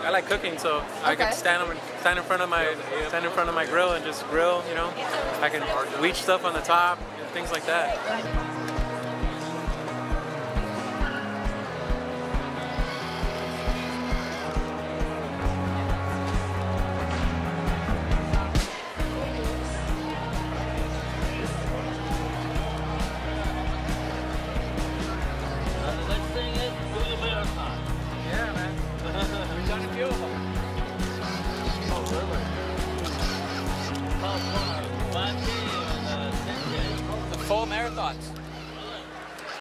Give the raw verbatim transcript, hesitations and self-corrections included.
I like cooking, so I Okay. can stand on, stand in front of my stand in front of my grill and just grill. You know, I can reach stuff on the top, things like that.